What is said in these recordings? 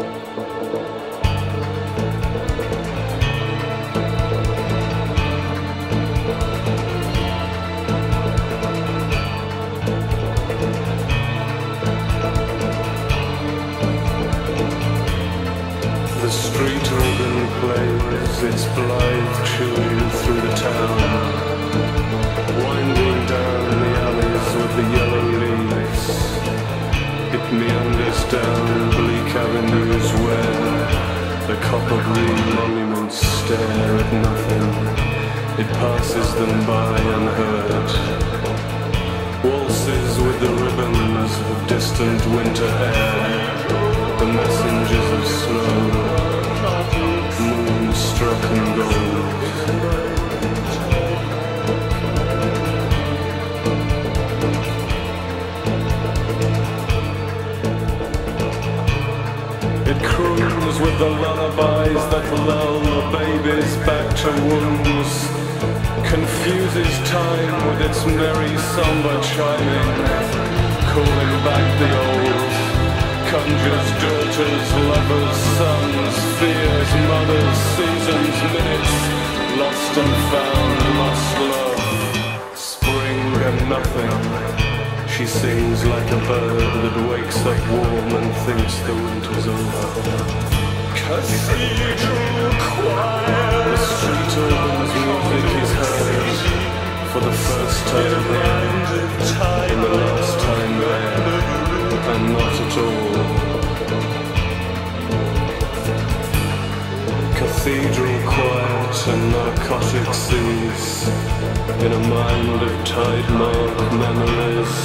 The street organ plays its blithe tune through the town, winding down the alleys with the yellow leaves. It meanders down bleak avenues where the copper green monuments stare at nothing. It passes them by unheard. Waltzes with the ribbons of distant winter air, the messengers of snow, moonstruck and gold. It croons with the lullabies that lull the babies back to wombs, confuses time with its merry somber chiming, calling back the old, conjures daughters, lovers, sons, fears, mothers, seasons, minutes, lost and found, must love, spring and nothing. She sings like a bird that wakes up warm and thinks the winter's over. Cathedral choir. The street organ's music is heard for the first time there, and the last time there, and not at all. Cathedral quiet and narcotic seas, in a mind of tide-mark memories.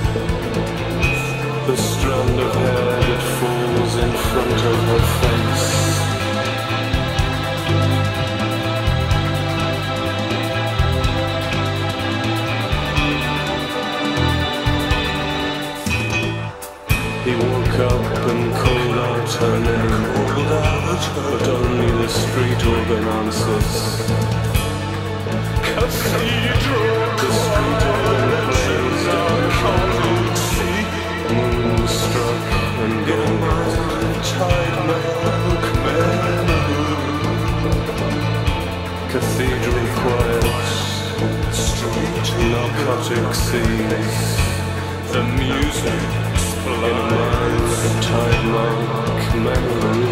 The strand of hair that falls in front of her face. He woke up and called out her name, but only the street organ answers. Cathedral, the street organ plays moonstruck and gold. Cathedral quiet, narcotic seas, the music in a mind of tide-mark memories.